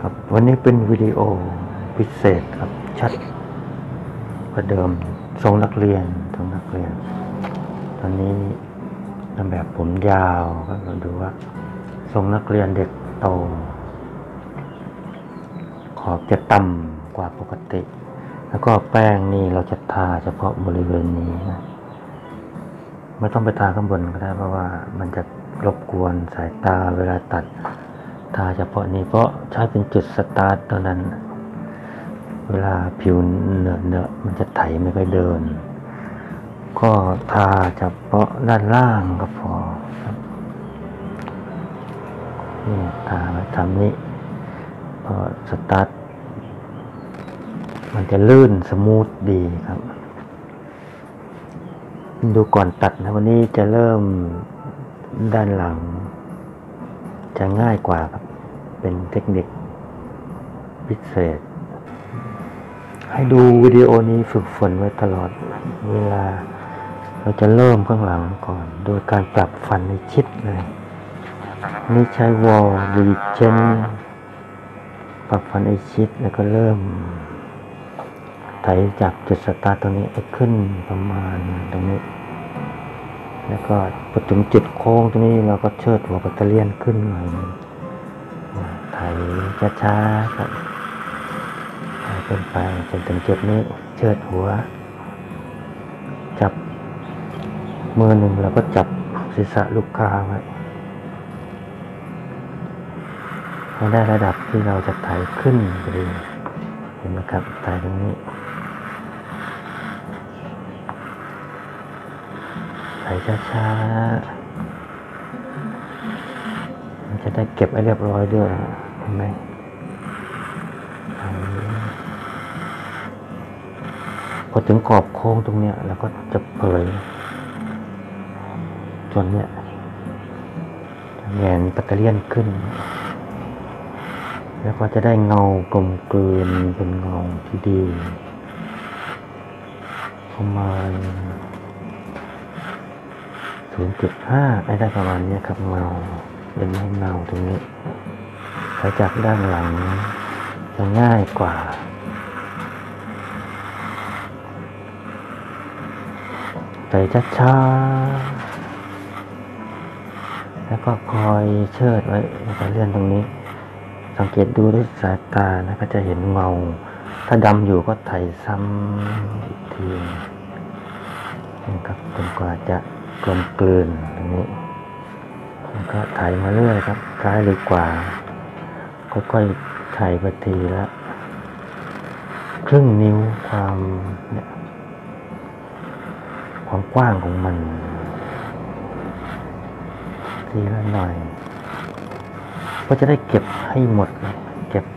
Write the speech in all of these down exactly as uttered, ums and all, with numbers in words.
ครับวันนี้เป็นวิดีโอพิเศษครับชัดกว่าเดิมทรงนักเรียนทรงนักเรียนตอนนี้ทำแบบผมยาวครับเราดูว่าทรงนักเรียนเด็กโตขอบจะต่ำกว่าปกติแล้วก็แป้งนี่เราจะทาเฉพาะบริเวณนี้นะไม่ต้องไปทาข้างบนก็ได้เพราะว่ามันจะรบกวนสายตาเวลาตัดทาเฉพาะนี้เพราะใช้เป็นจุดสตาร์ทเท่านั้นเวลาผิวเนื้อเนื้อมันจะไถไม่ค่อยเดินก็ทาเฉพาะด้านล่างก็พอครับนี่ทาไว้ทำนี้พอสตาร์ทมันจะลื่นสมูทดีครับดูก่อนตัดนะวันนี้จะเริ่มด้านหลังจะง่ายกว่าครับเป็นเทคนิคพิเศษให้ดูวิดีโอนี้ฝึกฝนไว้ตลอดเวลาเราจะเริ่มข้างหลังก่อนโดยการปรับฟันในชิดเลยนี่ใช้วอลรีเจนปรับฟันในชิดแล้วก็เริ่มไถจากจุดสตาร์ทตรงนี้ไปขึ้นประมาณตรงนี้แล้วก็พอถึงจุดโค้งตรงนี้เราก็เชิดหัวปัตเตอร์เลียนขึ้นหน่อยนึงไถช้าๆครับไถขึ้นไปจนถึงจุดนี้เชิดหัวจับมือหนึ่งเราก็จับศีรษะลูกค้าไว้ให้ได้ระดับที่เราจะไถขึ้นพอดีเห็นไหมครับไถตรงนี้ไถช้าๆมันจะได้เก็บไว้เรียบร้อยด้วยเห็นไหมพอถึงขอบโค้งตรงเนี้ยเราก็จะเผยส่วนเนี้ยแงนปัตเตอร์เลียนขึ้นแล้วก็จะได้เงากลมกลืนเป็นเงาที่ดีประมาณ ศูนย์จุดห้า ได้ประมาณนี้ครับเงาเป็นเงาตรงนี้ไปจากด้านหลังจะง่ายกว่าไปช้าๆแล้วก็คอยเชิดไว้แล้วก็เลื่อนตรงนี้สังเกตดูด้วยสายตานะก็จะเห็นเงาถ้าดำอยู่ก็ไถซ้ำอีกทีนะครับจนกว่าจะกลมกลืนตรงนี้แล้วก็ไถมาเรื่อยครับซ้ายหรือกว่าค่อยๆไถไปทีละครึ่งนิ้วความเนี่ยความกว้างของมันทีละหน่อยก็จะได้เก็บให้หมดเก็บ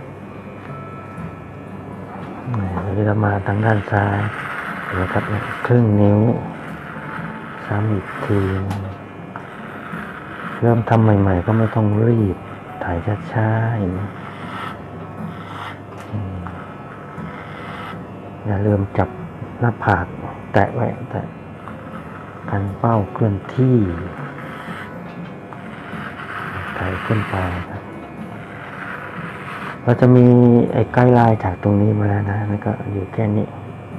เวลามาทางด้านซ้ายนะครับครึ่งนิ้วซ้ำอีกทีเริ่มทำใหม่ๆก็ไม่ต้องรีบถ่ายช้าๆอย่างนี้อย่าลืมจับหน้าผากแตะไว้แตะกันเป้าเคลื่อนที่ถ่ายขึ้นไปครับเราจะมีไอ้ไกด์ไลน์จากตรงนี้มาแล้วนะแล้วก็อยู่แค่นี้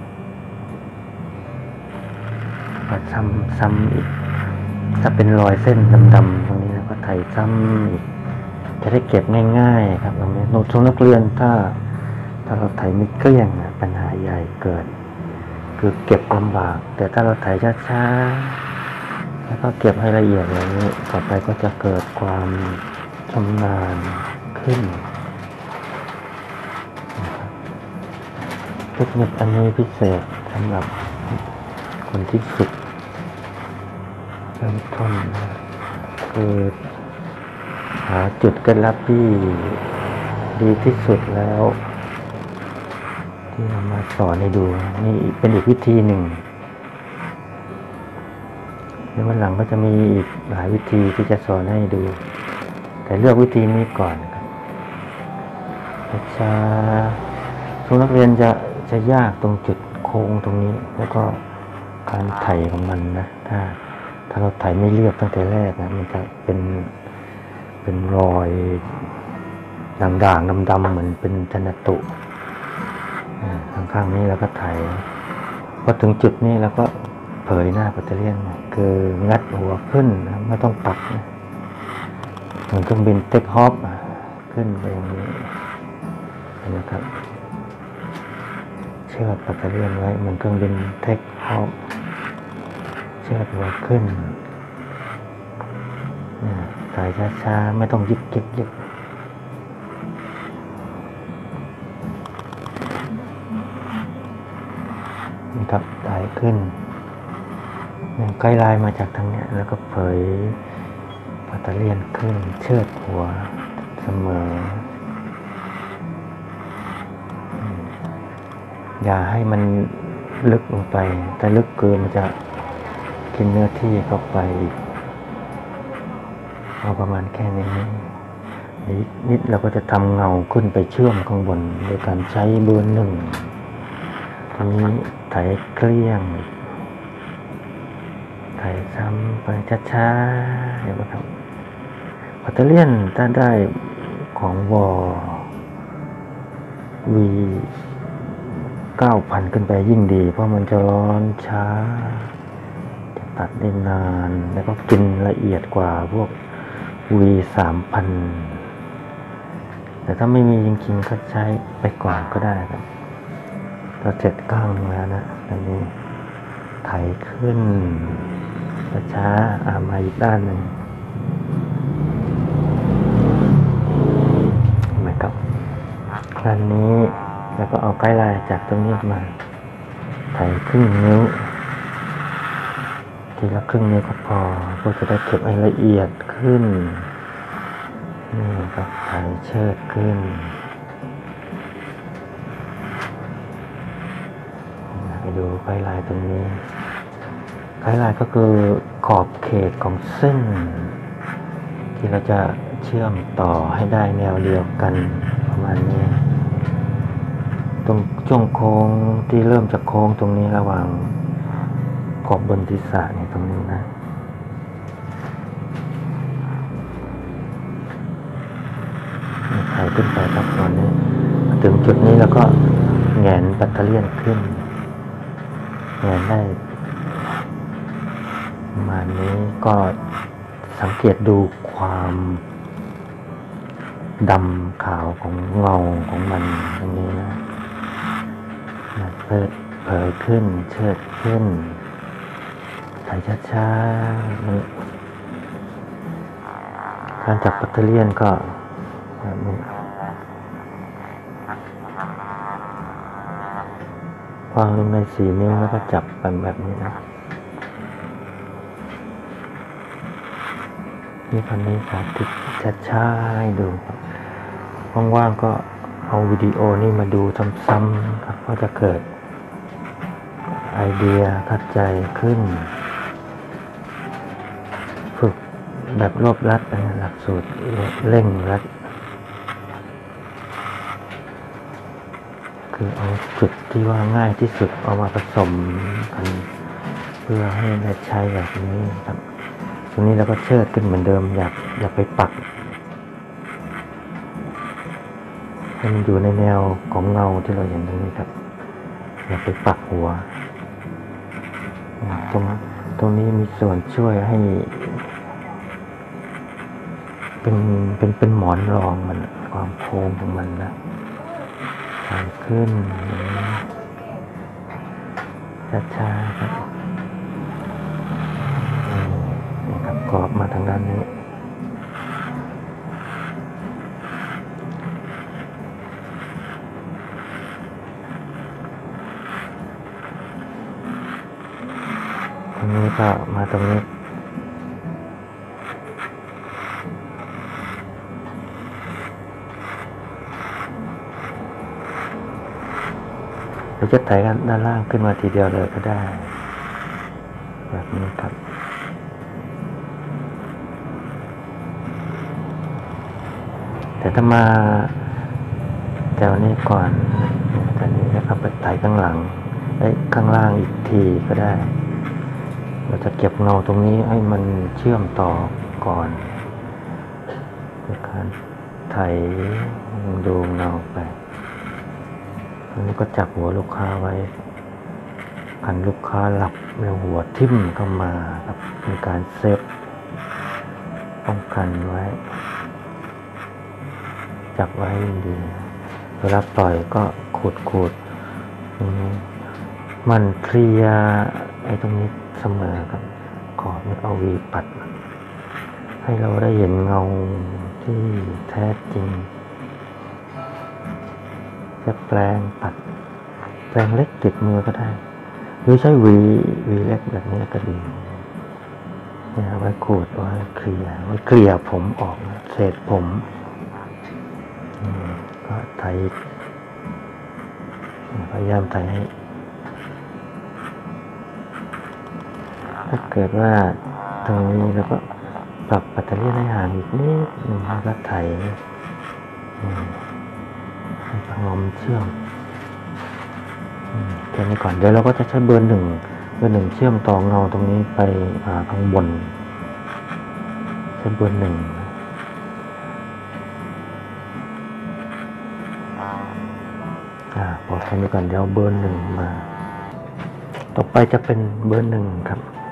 ซ้ำซ้ำอีกถ้าเป็นรอยเส้นดำๆตรงนี้แล้วก็ไถซ้ำอีกจะได้เก็บง่ายๆครับตรงนี้โน้ตทรงนักเรียนถ้าถ้าเราไถไม่เกลี้ยงนะปัญหาใหญ่เกิดคือเก็บลำบากแต่ถ้าเราไถช้าๆแล้วก็เก็บให้ละเอียดอย่างนี้ต่อไปก็จะเกิดความชำนาญขึ้นเทคนิคอันนี้พิเศษสำหรับคนที่ฝึกเริ่มต้นคือหาจุดเคล็ดลับที่ดีที่สุดแล้วที่นำมาสอนให้ดูนี่เป็นอีกวิธีหนึ่งในวันหลังก็จะมีอีกหลายวิธีที่จะสอนให้ดูแต่เลือกวิธีนี้ก่อนครับช้าทุกนักเรียนจะจะยากตรงจุดโค้งตรงนี้แล้วก็การไถของมันนะถ้าถ้าเราไถไม่เรียบตั้งแต่แรกนะมันจะเป็นเป็นรอยด่างๆดำๆเหมือนเป็นธนตุข้างๆนี้แล้วก็ไถพอถึงจุดนี้แล้วก็เผยหน้าปัตเตอร์เลียนคืองัดหัวขึ้นนะไม่ต้องปักนะเหมือนเครื่องบินเทคออฟขึ้นไปอย่างนี้นะครับเชือดปัตเตอร์เลียนไว้เหมือนเครื่องบินเทคออฟเชือดหัวขึ้นไถช้าๆไม่ต้องยึกยึกยึกนะครับไถขึ้นไกด์ไลน์มาจากทางนี้แล้วก็เผยปัตเตอร์เลียนขึ้นเชือดหัวเสมออย่าให้มันลึกลงไปแต่ลึกเกินมันจะกินเนื้อที่เข้าไปอีกเอาประมาณแค่นี้นิดนิดเราก็จะทำเงาขึ้นไปเชื่อมข้างบนโดยการใช้เบอร์หนึ่งทีนี้ไถเกลี้ยงไถซ้ำไปช้าๆเดี๋ยวครับปัตเตอร์เลียนถ้าได้ของวอวีเก้าพันขึ้นไปยิ่งดีเพราะมันจะร้อนช้าจะตัดได้นานแล้วก็กินละเอียดกว่าพวกวีสามพันแต่ถ้าไม่มีจริงๆก็ใช้ไปก่อนก็ได้ครับเราเจ็ดก้างแล้วนะอันนี้ไถขึ้นช้าๆอ่ามาอีกด้านหนึ่งเห็นไหมครับด้านนี้แล้วก็เอาไกด์ไลน์จากตรงนี้มาไถครึ่งนิ้วทีละครึ่งนิ้วก็พอเพื่อจะได้เก็บให้ละเอียดขึ้นนี่ครับไถเชิดขึ้นไปดูไกด์ไลน์ตรงนี้ไกด์ไลน์ก็คือขอบเขตของเส้นที่เราจะเชื่อมต่อให้ได้แนวเดียวกันประมาณนี้ตรงช่วงโค้งที่เริ่มจากโค้งตรงนี้ระหว่างขอบบนศีรษะเนี่ยตรงนี้นะไถขึ้นไปครับตอนนี้ถึงจุดนี้แล้วก็แหงนปัตเตอร์เลียนขึ้นแหงนได้ประมาณนี้ก็สังเกตดูความดำขาวของเงาของมันตรงนี้นะเปิดเผยขึ้นเชิดขึ้นไถช้าๆการจับปัตเตอร์เลียนก็แบบนี้วางลงในสี่นิ้วแล้วก็จับไปแบบนี้นะนี่คันนี้สาธิตช้าๆให้ดูว่างๆก็เอาวิดีโอนี่มาดูซ้ำๆครับก็จะเกิดไอเดียเข้าใจขึ้นฝึกแบบรวบรัดนะหลักสูตรเร่งรัดคือเอาจุดที่ว่าง่ายที่สุดเอามาผสมกันเพื่อให้ได้ใช้แบบนี้ครับตรงนี้เราก็เชิดขึ้นเหมือนเดิมอยากอยากไปปักให้มันอยู่ในแนวของเงาที่เราเห็นตรงนี้ครับอยากไปปักหัวตรงตรงนี้มีส่วนช่วยให้เป็นเป็นเป็นหมอนรองมันความโค้งของมันนะไถขึ้นช้าๆครับนี่ครับกรอบมาทางด้านนี้ตรงนี้ก็มาตรงนี้เราจะไถกันด้านล่างขึ้นมาทีเดียวเลยก็ได้แบบนี้ครับแต่ถ้ามาแถวนี้ก่อนตอนนี้นะครับไปไถข้างหลังไอ้ข้างล่างอีกทีก็ได้เราจะเก็บเงาตรงนี้ให้มันเชื่อมต่อก่อนด้วยการไถดูเงาไปอันนี้ก็จับหัวลูกค้าไว้กันลูกค้าหลับแล้วหัวทิ่มเข้ามาครับเป็นการเซฟป้องกันไว้จับไว้ดีเวลาปล่อยก็ขูดขูดมันเคลียร์ไอ้ตรงนี้เสมอครับขอบมันเอาวีปัดให้เราได้เห็นเงาที่แท้จริงจะแปลงปัดแปลงเล็กติดมือก็ได้หรือใช้วีวีเล็กแบบนี้ก็ดีเนี่ยไว้ขูดไว้เคลียร์ไว้เคลียร์ผมออกเศษผมก็ไถพยายามไถให้ถ้าเกิดว่าตรงนี้แล้วก็ปรับปัตเตอรี่ให้ห่างอีกนิดหนึ่งแล้วก็ไถให้พงอมเชื่อมแค่นี้ก่อนเดี๋ยวเราก็จะใช้เบอร์หนึ่งเบอร์หนึ่งเชื่อมต่อเงาตรงนี้ไปข้างบนใช้เบอร์หนึ่งอ่าพอแค่นี้ก่อนเดี๋ยวเบอร์หนึ่งมาต่อไปจะเป็นเบอร์หนึ่งครับ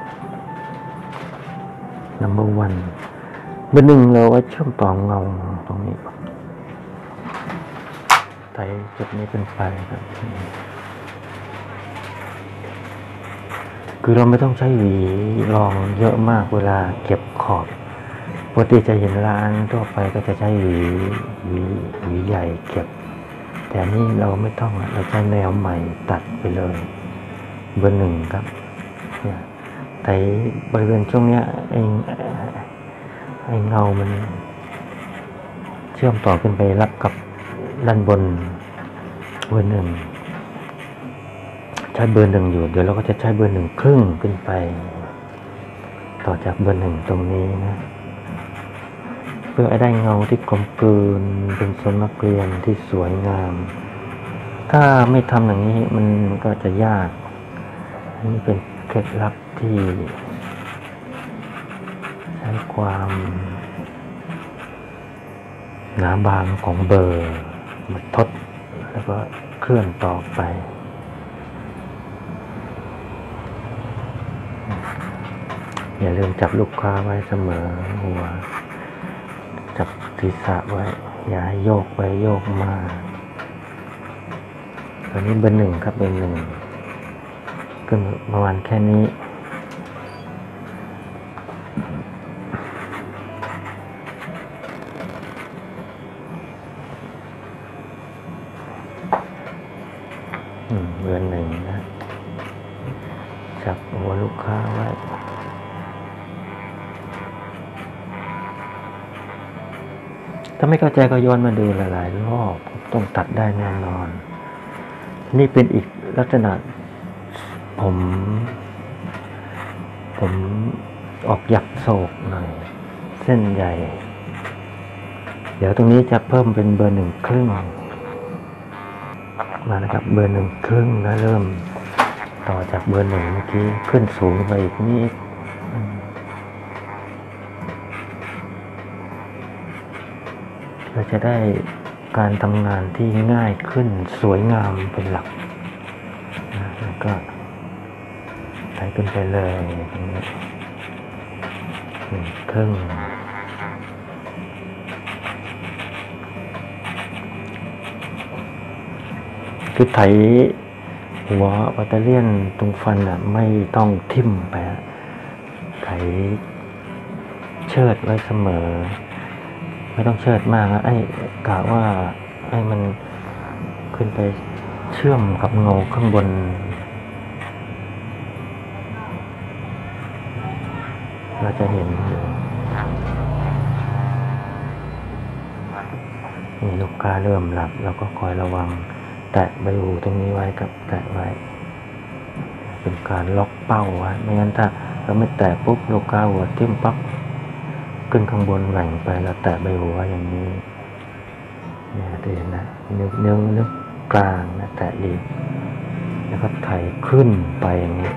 number one เบอร์หนึ่งเราไว้เชื่อมต่อเงาตรงนี้ไถจุดนี้เป็นไฟครับคือเราไม่ต้องใช้หวีรองเยอะมากเวลาเก็บขอบปกติจะเห็นร้านทั่วไปก็จะใช้หวีหวีหวีใหญ่เก็บแต่นี่เราไม่ต้องเราใช้แนวใหม่ตัดไปเลยเบอร์หนึ่งครับเนี่ยไถบริเวณช่วงนี้ไอ้ไอ้เงามันเชื่อมต่อขึ้นไปรับกับด้านบนเบอร์หนึ่งใช้เบอร์หนึ่งอยู่เดี๋ยวเราก็จะใช้เบอร์หนึ่งครึ่งขึ้นไปต่อจากเบอร์หนึ่งตรงนี้นะเพื่อให้ได้เงาที่กลมกลืนเป็นทรงนักเรียนที่สวยงามถ้าไม่ทำอย่างนี้มันก็จะยากนี่เป็นเคล็ดลับที่ใช้ความหนาบางของเบอร์มาทดแล้วก็เคลื่อนต่อไปอย่าลืมจับลูกค้าไว้เสมอหัวจับศีรษะไว้อย่าให้โยกไปโยกมาตอนนี้เบอร์หนึ่งครับเบอร์หนึ่งก็ประมาณแค่นี้เบอร์หนึ่งนะจับหัวลูกค้าไว้ถ้าไม่เข้าใจก็ย้อนมาดูหลายๆรอบต้องตัดได้แน่นอนนี่เป็นอีกลักษณะผมผมออกหยักโศกหน่อยเส้นใหญ่เดี๋ยวตรงนี้จะเพิ่มเป็นเบอร์หนึ่งครึ่งมานะครับเบอร์หนึ่งครึ่งแล้วเริ่มต่อจากเบอร์หนึ่งเมื่อกี้ขึ้นสูงไปอีกนิดเราจะได้การทำงานที่ง่ายขึ้นสวยงามเป็นหลักนะแล้วก็ไถขึ้นไปเลยตรงนี้หนึ่งครึ่งคือไถหัวปัตเตอรี่ตรงฟันอ่ะไม่ต้องทิ่มไปไถเชิดไว้เสมอไม่ต้องเชิดมากนะไอ้กะว่าไอ้มันขึ้นไปเชื่อมกับเงาข้างบนเราจะเห็นนี่ลูกค้าเริ่มหลับเราก็คอยระวังแตะใบหูตรงนี้ไว้กับแตะไว้เป็นการล็อกเป้าไว้ไม่งั้นถ้าเราไม่แตะปุ๊บลูกค้าหัวทิ่มปั๊บขึ้นข้างบนแหว่งไปแล้วแตะใบหูไว้อย่างนี้เนี่ยเห็นนะนิ้วนิ้วนิ้วกลางนะแตะดีแล้วก็ไถขึ้นไปอย่างนี้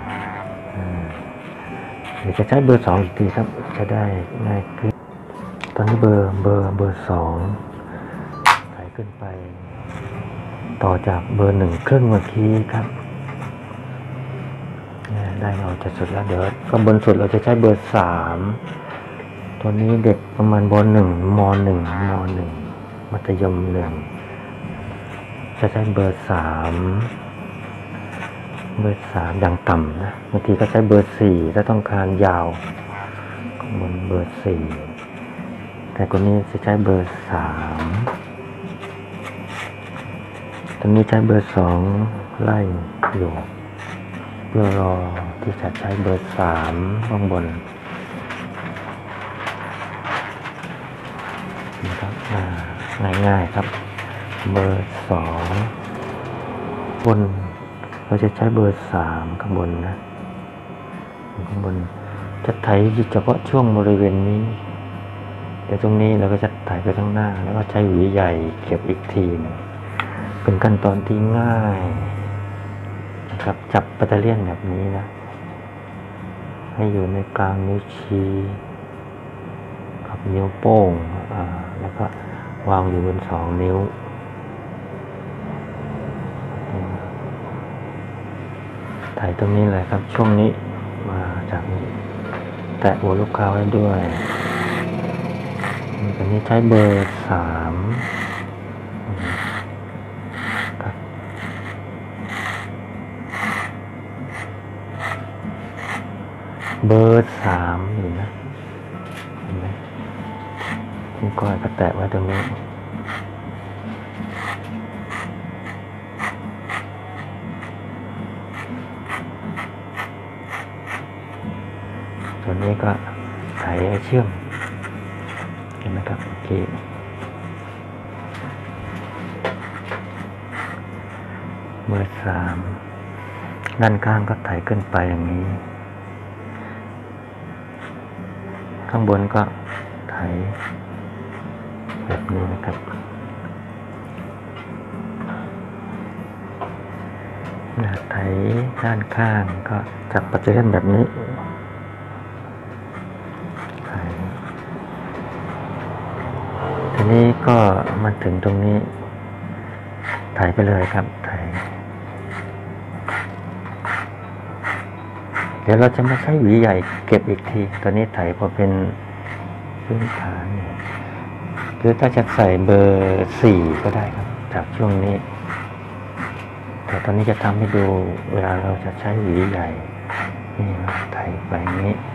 เดี๋ยวจะใช้เบอร์สองอีกทีครับจะได้ง่ายขึ้นตอนนี้เบอร์เบอร์เบอร์สองไถขึ้นไปต่อจากเบอร์หนึ่งครึ่งเมื่อกี้ครับได้เราจะสุดแล้วเดี๋ยวก็บนสุดเราจะใช้เบอร์สามตัวนี้เด็กประมาณบหนึ่งมหนึ่งมหนึ่งมัธยมหนึ่งจะใช้เบอร์สามเบอร์สามอย่างต่ำนะบางทีก็ใช้เบอร์สี่ถ้าต้องการยาวบนเบอร์สี่แต่คนนี้จะใช้เบอร์สามตอนนี้ใช้เบอร์สองไล่อยู่เพื่อรอที่จะใช้เบอร์สามข้างบนนะครับง่ายๆครับเบอร์สองบนเราจะใช้เบอร์สามข้างบนนะข้างบนจะไถเฉพาะช่วงบริเวณนี้เดี๋ยวตรงนี้เราก็จะไถไปข้างหน้าแล้วก็ใช้หวีใหญ่เก็บอีกทีเป็นขั้นตอนที่ง่ายนะครับจับปัตเตอร์เลียนแบบนี้นะให้อยู่ในกลางนิ้วชี้กับนิ้วโป้งอ่าแล้วก็วางอยู่บนสองนิ้วถ่ายตรงนี้เลยครับช่วงนี้มาจากนี้แตะหัวลูกค้าไว้ด้วยตอนนี้ใช้เบอร์สามครับเบอร์สามอยู่นะเห็นไหมคุณก้อยก็แตะไว้ตรงนี้ส่วนนี้ก็ไถให้เชื่อมเห็นไหมครับโอเคเบอร์สามด้านข้างก็ไถขึ้นไปอย่างนี้ข้างบนก็ไถแบบนี้นะครับไถด้านข้างก็จับปัจจัยแบบนี้ทีนี้ก็มาถึงตรงนี้ไถไปเลยครับไถเดี๋ยวเราจะมาใช้หวีใหญ่เก็บอีกทีตอนนี้ไถพอเป็นพื้นฐานหรือถ้าจะใส่เบอร์สี่ก็ได้ครับจากช่วงนี้แต่ตอนนี้จะทำให้ดูเวลาเราจะใช้หวีใหญ่นี่ไถไปอย่างนี้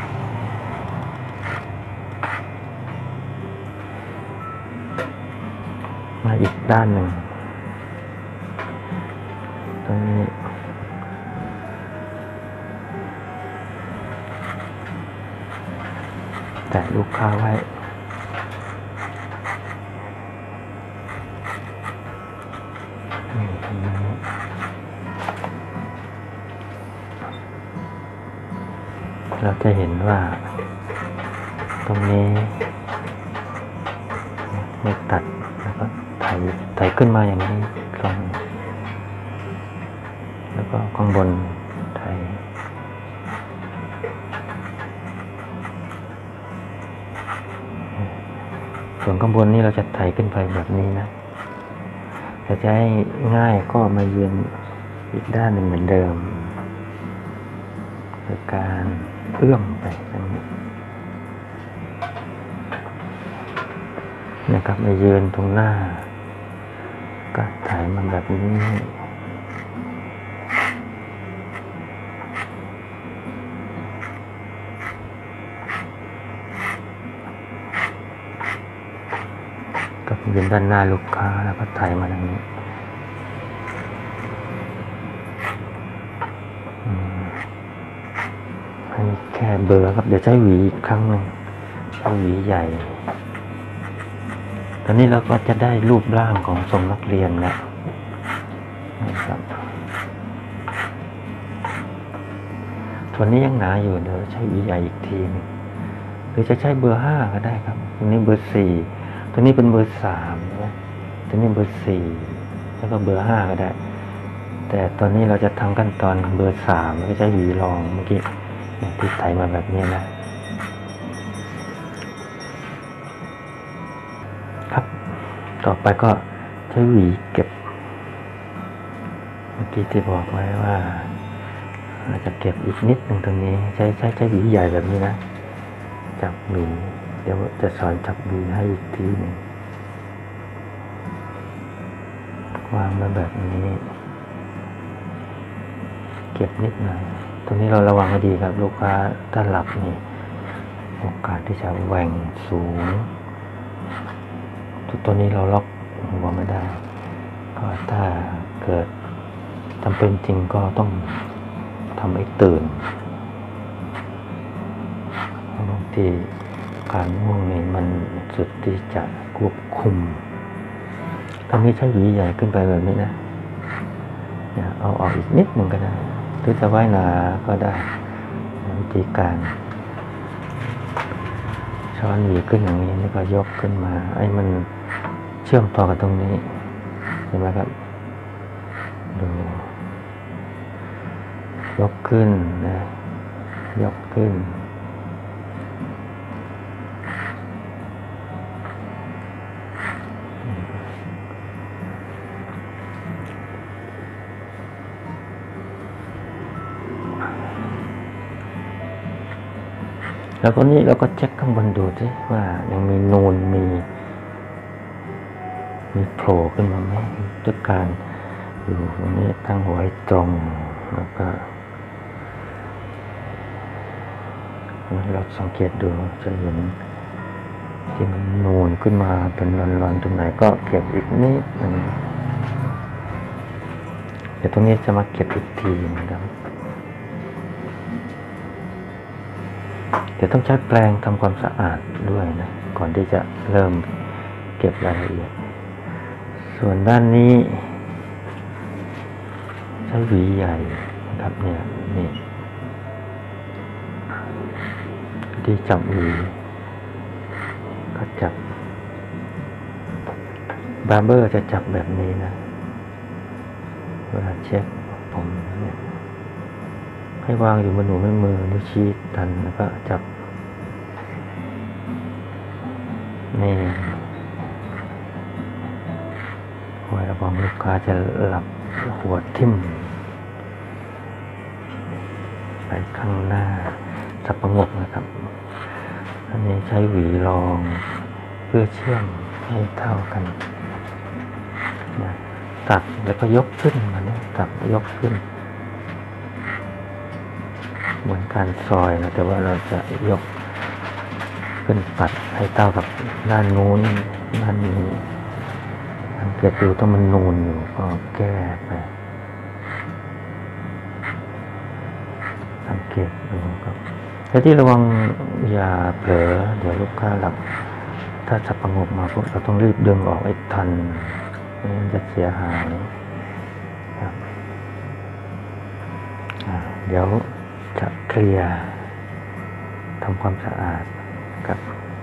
มาอีกด้านหนึ่งตรงนี้แตะลูกค้าไว้เราจะเห็นว่าตรงนี้ไม่ตัดแล้วก็ไถไถขึ้นมาอย่างนี้ลงแล้วก็ข้างบนไถส่วนข้างบนนี้เราจะไถขึ้นไปแบบนี้นะแต่จะให้ง่ายก็มายืนอีกด้านหนึ่งเหมือนเดิมโดยการเอื้อมไปแบบนี้นะครับมายืนตรงหน้าก็ถ่ายมันแบบนี้ก็ยืนด้านหน้าลูกค้าแล้วก็ถ่ายมาอย่างนี้อันนี้แค่เบอร์ครับเดี๋ยวใช้หวีอีกครั้งหนึ่งเอาหวีใหญ่ตอนนี้เราก็จะได้รูปร่างของทรงนักเรียนแล้วนะครับส่วนนี้ยังหนาอยู่เดี๋ยวใช้หวีใหญ่อีกทีนึงหรือจะใช้เบอร์ห้าก็ได้ครับตัวนี้เบอร์สี่ตัวนี้เป็นเบอร์สามนะตัวนี้เบอร์สี่แล้วก็เบอร์ห้าก็ได้แต่ตอนนี้เราจะทำขั้นตอนเบอร์สามก็ใช้หวีรองเมื่อกี้ที่ไถมาแบบนี้นะต่อไปก็ใช้หวีเก็บเมื่อกี้ที่บอกไว้ว่าเราจะเก็บอีกนิดหนึ่งตรงนี้ใช้ใช้ใช้หวีใหญ่แบบนี้นะจับหวีเดี๋ยวจะสอนจับหวีให้อีกทีหนึ่งวางมาแบบนี้เก็บนิดหน่อยตรงนี้เราระวังให้ดีครับลูกค้าถ้าหลับนี่โอกาสที่จะแหว่งสูงตัวนี้เราล็อกหัวไม่ได้ก็ถ้าเกิดจำเป็นจริงก็ต้องทำให้ตื่นบางทีการง่วงนี่มันสุดที่จะควบคุมตรงนี้ใช้หวีใหญ่ขึ้นไปแบบนี้นะเอาออกอีกนิดหนึ่งก็ได้หรือจะไว้หนาก็ได้วิธีการช้อนหวีขึ้นอย่างนี้แล้วก็ยกขึ้นมาไอ้มันเชื่อมต่อกับตรงนี้เห็นไหมครับดูยกขึ้นนะยกขึ้นแล้วก็นี้เราก็เช็คข้างบนดูสิว่ายังมีนูนมีมีโผล่ขึ้นมาไหมด้วยการอยู่ตรงนี้ตั้งหัวให้ตรงแล้วก็เราสังเกตดูจะเห็นที่มันนูนขึ้นมาเป็นรอนๆตรงไหนก็เก็บอีกนิดนึงเดี๋ยวตรงนี้จะมาเก็บอีกทีนะครับเดี๋ยวต้องใช้แปรงทำความสะอาดด้วยนะก่อนที่จะเริ่มเก็บรายละเอียดส่วนด้านนี้ใช้หวีใหญ่นะครับเนี่ยนี่ที่จับหวีก็จับบาร์เบอร์จะจับแบบนี้นะเวลาเช็คผมเนี่ยให้วางอยู่บนหัวแม่มือนิ้วชี้ดันแล้วก็จับนี่ไว้ระวังลูกค้าจะหลับหัวทิ่มไปข้างหน้าสับประงกนะครับอันนี้ใช้หวีรองเพื่อเชื่อมให้เท่ากันนะตัดแล้วก็ยกขึ้นมาเนี่ยตัดยกขึ้นเหมือนการซอยนะแต่ว่าเราจะยกขึ้นปัดให้เท่ากับด้านนู้นด้านนี้สังเกตดูถ้ามันนูนอยู่ก็แก้ไปสังเกตดูครับแต่ที่ระวังอย่าเผลอเดี๋ยวลูกค้าหลับถ้าจะประงกมาพวกเราต้องรีบดึงออกให้ทันไม่งั้นจะเสียหายครับเดี๋ยวจะเคลียร์ทำความสะอาดครับ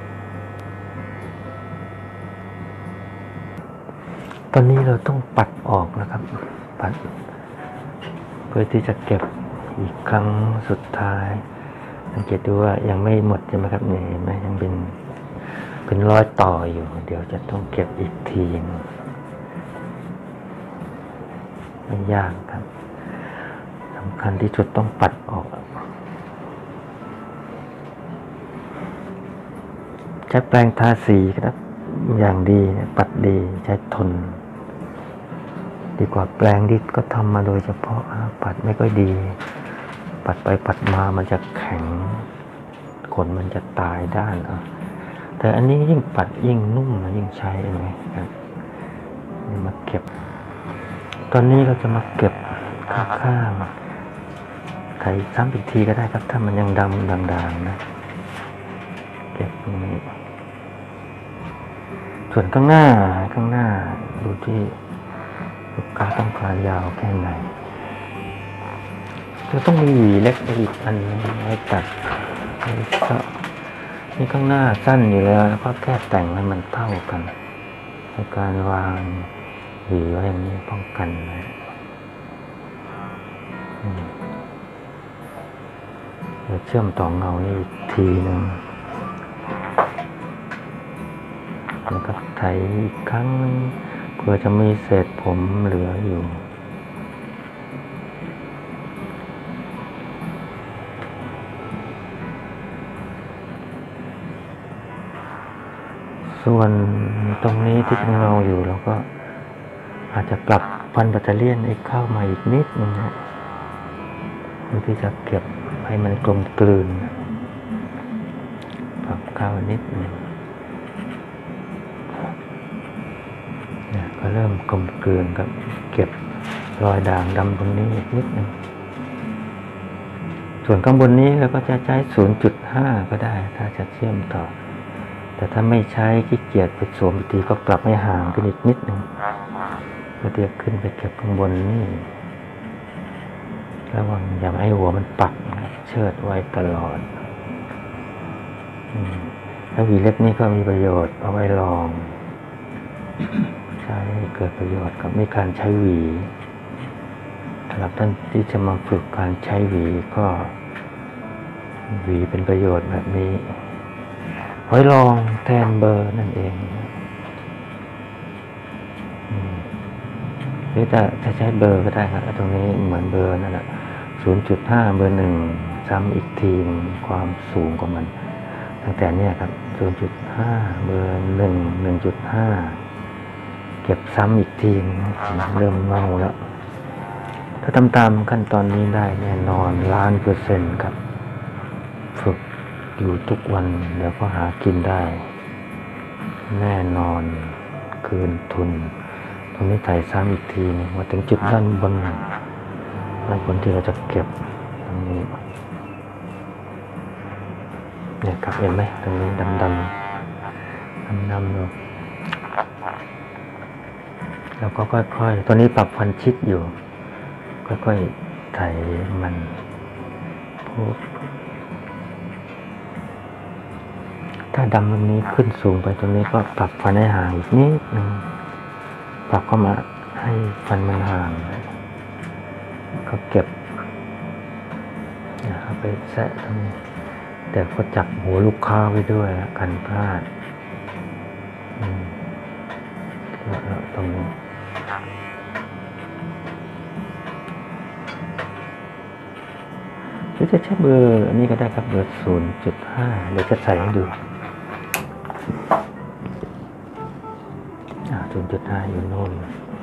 ตอนนี้เราต้องปัดออกนะครับปัดเพื่อที่จะเก็บอีกครั้งสุดท้ายสังเกตดูว่ายังไม่หมดใช่ไหมครับเนี่ยเห็นไหมยังเป็นเป็นรอยต่ออยู่เดี๋ยวจะต้องเก็บอีกทีไม่ยากครับสำคัญที่สุดต้องปัดออกใช้แปรงทาสีครับอย่างดีปัดดีใช้ทนดีกว่าแปรงที่ก็ทำมาโดยเฉพาะปัดไม่ค่อยดีปัดไปปัดมามันจะแข็งขนมันจะตายด้านอ่ะแต่อันนี้ยิ่งปัดยิ่งนุ่มยิ่งใช้เห็นไหมครับนี่มาเก็บตอนนี้เราจะมาเก็บข้างๆไถซ้ำอีกทีก็ได้ครับถ้ามันยังดำด่างๆนะเก็บตรงนี้ส่วนข้างหน้าข้างหน้าดูที่ลูกค้าต้องการยาวแค่ไหนจะต้องมีหวีเล็กอีกอันนึงไว้ตัดนี่ข้างหน้าสั้นอยู่แล้วแล้วก็แค่แต่งให้มันเท่ากันในการวางหวีไว้อย่างนี้ป้องกันนะเดี๋ยวเชื่อมต่อเงานี่อีกทีนึงนะครับไถอีกครั้งเพื่อจะมีเศษผมเหลืออยู่ส่วนตรงนี้ที่เป็นเงาอยู่เราก็อาจจะปรับฟันแบตเตอรี่ให้เข้ามาอีกนิดนึงนะเพื่อที่จะเก็บให้มันกลมกลืนปรับเข้านิดนึงเนี่ยก็เริ่มกลมกลืนกับเก็บรอยด่างดำตรงนี้อีกนิดนึงส่วนข้างบนนี้เราก็จะใช้ ศูนย์จุดห้า ก็ได้ถ้าจะเชื่อมต่อแต่ถ้าไม่ใช้ขี้เกียจไปสวมทีก็ปรับให้ห่างขึ้นอีกนิดนึงเพื่อที่จะขึ้นไปเก็บข้างบนนี่ระวังอย่าให้หัวมันปักเชิดไว้ตลอดแล้วหวีเล็บนี่ก็มีประโยชน์เอาไว้ลองใช้เกิดประโยชน์กับในการใช้หวีสำหรับท่านที่จะมาฝึกการใช้หวีก็หวีเป็นประโยชน์แบบนี้ไว้ลองแทนเบอร์นั่นเองหรือจะจะใช้เบอร์ก็ได้ครับตรงนี้เหมือนเบอร์นั่นแหละ ศูนย์จุดห้า เบอร์หนึ่งซ้ำอีกทีความสูงของมันตั้งแต่เนี้ยครับ ศูนย์จุดห้า เบอร์หนึ่ง หนึ่งจุดห้า เก็บซ้ำอีกทีเริ่มเงาแล้วถ้าทำตามขั้นตอนนี้ได้แน่นอนล้านเปอร์เซ็นต์ครับฝึกอยู่ทุกวันเดี๋ยวก็หากินได้แน่นอนคืนทุนตรงนี้ถ่ายซ้ำอีกทีมาถึงจุดด้านบนด้านบนที่เราจะเก็บตรงนี้เนี่ยครับเห็นไหมตรงนี้ดำดำดำดำเลยแล้วก็ค่อยๆตัวนี้ปรับฟันชิดอยู่ค่อยๆไถมันพูดถ้าดำตรงนี้ขึ้นสูงไปตรงนี้ก็ปรับฟันให้ห่างอีกนิดนึงปรับเข้ามาให้ฟันมันห่างก็เก็บนะครับไปแซะตรงนี้แต่ก็จับหัวลูกค้าไว้ด้วยกันพลาดแล้วตรงนี้หรือจะใช้เบอร์อันนี้ก็ได้ครับเบอร์ ศูนย์จุดห้า เดี๋ยวจะใส่ให้ดู ศูนย์จุดห้า อยู่โน่น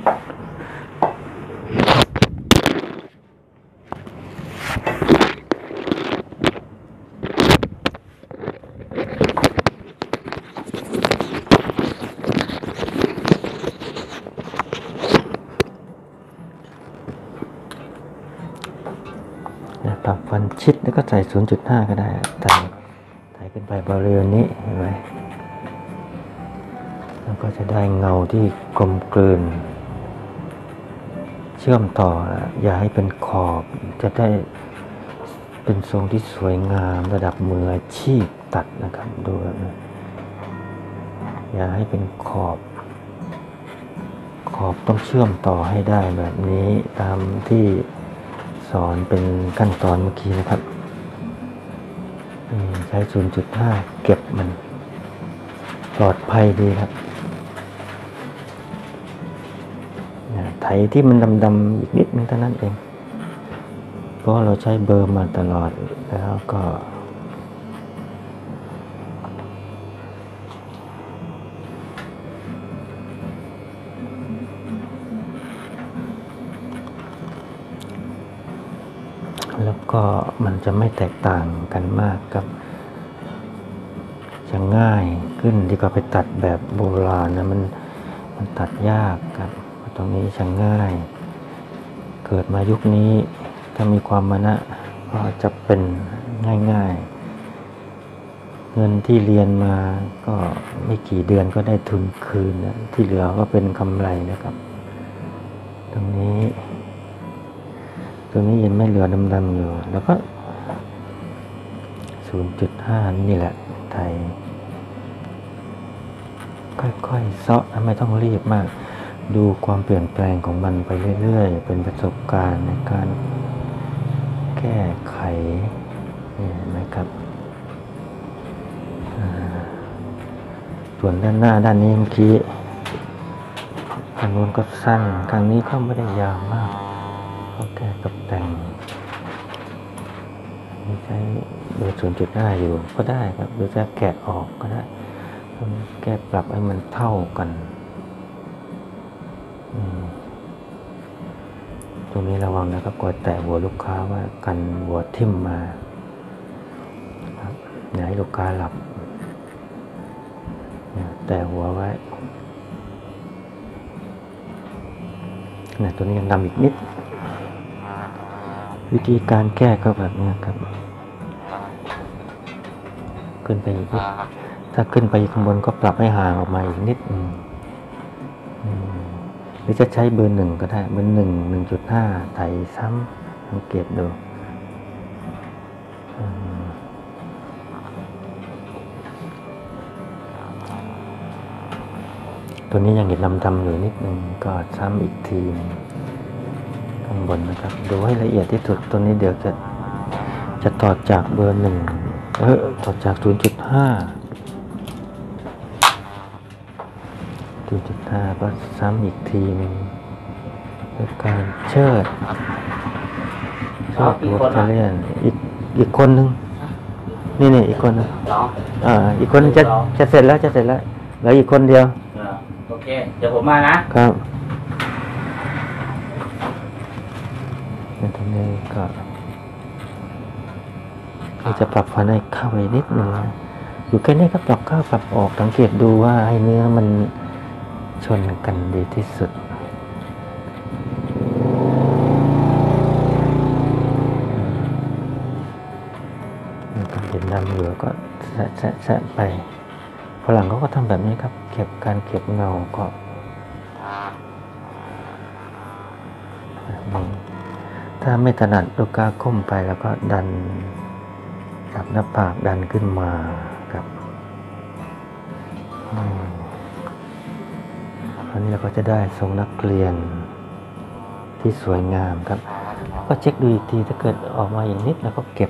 ปรับฟันชิดแล้วก็ใส่ ศูนย์จุดห้า ก็ได้ไถ่ไถ่ขึ้นไปบริเวณนี้เห็นไหมแล้วก็จะได้เงาที่กลมกลืนเชื่อมต่ออย่าให้เป็นขอบจะได้เป็นทรงที่สวยงามระดับมืออาชีพตัดนะครับดูนะอย่าให้เป็นขอบขอบต้องเชื่อมต่อให้ได้แบบนี้ตามที่สอนเป็นขั้นตอนเมื่อกี้นะครับใช้ ศูนย์จุดห้า เก็บมันปลอดภัยดีครับไถที่มันดำๆอีกนิดนึงเท่านั้นเองเพราะเราใช้เบอร์มาตลอดแล้วก็แล้วก็มันจะไม่แตกต่างกันมากครับจะง่ายขึ้นดีกว่าไปตัดแบบโบราณนะมันมันตัดยากครับตรงนี้จะง่ายเกิดมายุคนี้ถ้ามีความมานะก็จะเป็นง่ายๆเงินที่เรียนมาก็ไม่กี่เดือนก็ได้ทุนคืนนะที่เหลือก็เป็นกำไรนะครับตรงนี้ตรงนี้ยังไม่เหลือดำๆอยู่แล้วก็ ศูนย์จุดห้า นี่แหละไทยค่อยๆเซาะไม่ต้องรีบมากดูความเปลี่ยนแปลงของมันไปเรื่อยๆเป็นประสบการณ์ในการแก้ไขนี่นะครับ ศูส่วนด้านหน้าด้านนี้เมื่อกี้ทางนู้นก็สั้นทางนี้ก็ไม่ได้ยาวมากก็แก้ตกแต่งไม่ใช้เบอร์ ศูนย์จุดห้า อยู่ก็ได้ครับหรือจะแกะออกก็ได้แก้ปรับให้มันเท่ากันตรงนี้ระวังนะครับกดแตะหัวลูกค้าว่ากันหัวทิ่มมาครับอย่าให้ลูกค้าหลับแตะหัวไว้เนี่ยตัวนี้ยังดำอีกนิดวิธีการแก้ก็แบบนี้ครับขึ้นไปอีกนิดถ้าขึ้นไปข้างบนก็ปรับให้ห่างออกมาอีกนิดอืมหรือจะใช้เบอร์หนึ่งก็ได้เบอร์หนึ่งหนึ่งจุดห้าไถซ้ำสังเกตดูตัวนี้ยังเห็นดำๆอยู่นิดนึงก็ซ้ำอีกทีข้างบนนะครับดูให้ละเอียดที่สุดตัวนี้เดี๋ยวจะจะต่อจากเบอร์หนึ่งเออต่อจาก ศูนย์จุดห้า ศูนย์จุดห้า ก็ซ้ำอีกทีนึงด้วยการเชิดเชิดหัวทะเลียนอีกอีกคนนึงนี่นี่อีกคนนึงอ่าอีกคนจะจะเสร็จแล้วจะเสร็จแล้วเหลืออีกคนเดียวโอเคเดี๋ยวผมมานะครับตรงนี้ก็จะปรับฟันให้เข้าไปนิดนึงอยู่แค่นี้ก็ปรับเข้าปรับออกสังเกตดูว่าให้เนื้อมันชนกันดีที่สุดการเห็นดำเหลือก็แสะแสะไปฝรั่งเขาก็ทำแบบนี้ครับเก็บการเก็บเงาก็ถ้าไม่ถนัดลูกค้าก้มไปแล้วก็ดันจับหน้าผากดันขึ้นมาครับอันนี้เราก็จะได้ทรงนักเรียนที่สวยงามครับก็เช็คดูอีกทีถ้าเกิดออกมาอย่างนิดแล้วก็เก็บ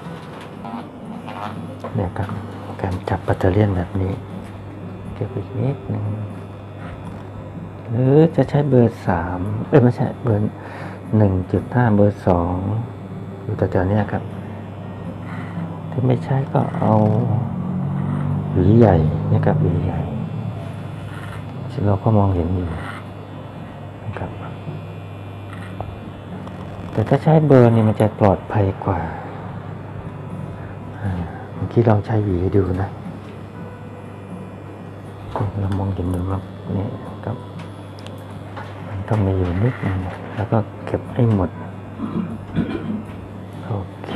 เนี่ยครับการจับปัตเตอร์เลียนแบบนี้เก็บอีกนิดนึงหรือจะใช้เบอร์สามเอ้ยไม่ใช่เบอร์หนึ่งจุดห้าเบอร์สองอยู่แถวๆนี้ครับถ้าไม่ใช่ก็เอาหวีใหญ่นะครับหวีใหญ่ซึ่งเราก็มองเห็นอยู่นะครับแต่ถ้าใช้เบอร์นี่มันจะปลอดภัยกว่าเมื่อกี้ลองใช้หวีดูนะเรามองเห็นดูครับนี่ครับมันต้องมีอยู่นิดนึงแล้วก็เก็บให้หมดโอเค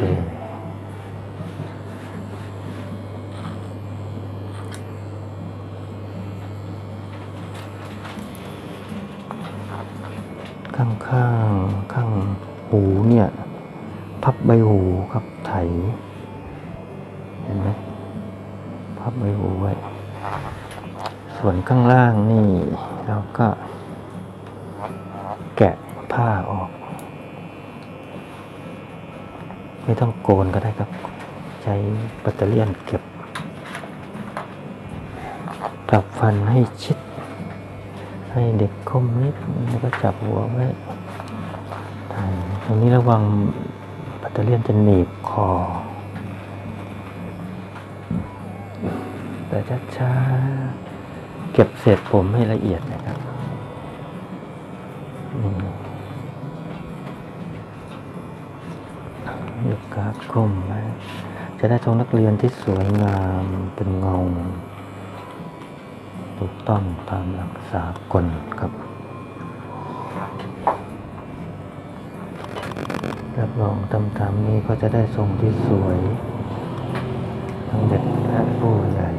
ข้างข้างข้างหูเนี่ยพับใบหูครับไถเห็นไหมพับใบหูไว้ส่วนข้างล่างนี่เราก็แกะผ้าออกไม่ต้องโกนก็ได้ครับใช้ปัตเตอร์เลียนเก็บปรับฟันให้ชิดให้เด็กคมนิดแล้วก็จับหัวไว้ตรงนี้ระวังปัตเตอร์เลียนจะหนีบคอแต่ช้าๆเก็บเศษผมให้ละเอียดนะครับยกกราฟคมไว้จะได้ทรงนักเรียนที่สวยงามเป็นเงาถูกต้องตามหลักสากลครับรับรองทำตามนี้ก็จะได้ทรงที่สวยทั้งเด็กและผู้ใหญ่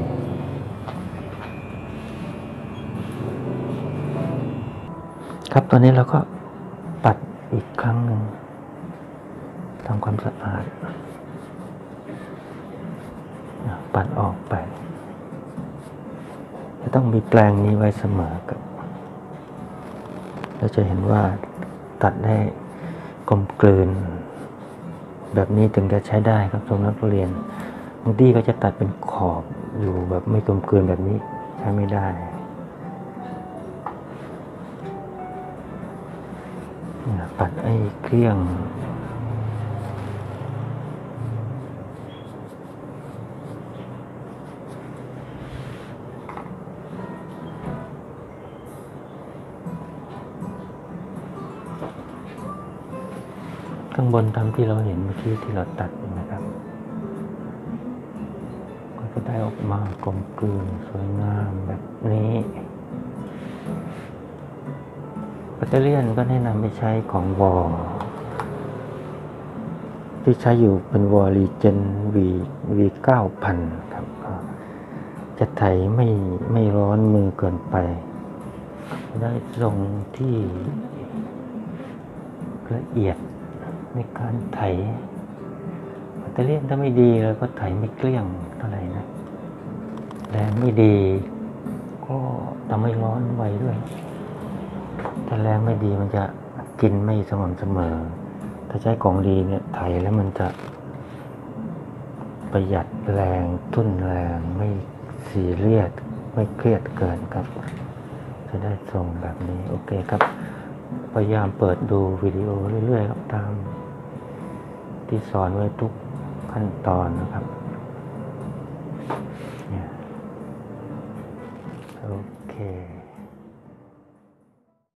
ครับตอนนี้เราก็ปัดอีกครั้งหนึ่งทำความสะอาดปัดออกไปจะต้องมีแปลงนี้ไว้เสมอกับเราจะเห็นว่าตัดได้กลมกลืนแบบนี้ถึงจะใช้ได้ครับทรงนักเรียนบางทีก็จะตัดเป็นขอบอยู่แบบไม่กลมกลืนแบบนี้ใช้ช้ไม่ได้ปัดไอ้เครื่องข้างบนตามที่เราเห็นเมื่อกี้ที่เราตัดนะครับก็จะได้ออกมากลมกลืนสวยงามแบบนี้แบตเตอรี่ก็แนะนำให้ใช้ของวอลที่ใช้อยู่เป็นวอลรีเจน V V เก้าพันครับจะไถไม่ไม่ร้อนมือเกินไปได้ทรงที่ละเอียดในการไถแบตเตอรี่ถ้าไม่ดีแล้วก็ไถไม่เกลี้ยงเท่าไหร่นะแรงไม่ดีก็ทำให้ร้อนไวด้วยถ้าแรงไม่ดีมันจะกินไม่สม่ำเสมอถ้าใช้ของดีเนี่ยไถแล้วมันจะประหยัดแรงทุ่นแรงไม่ซีเรียสไม่เครียดเกินครับจะได้ทรงแบบนี้โอเคครับพยายามเปิดดูวิดีโอเรื่อยๆครับตามที่สอนไว้ทุกขั้นตอนนะครับเนี่ยโอเค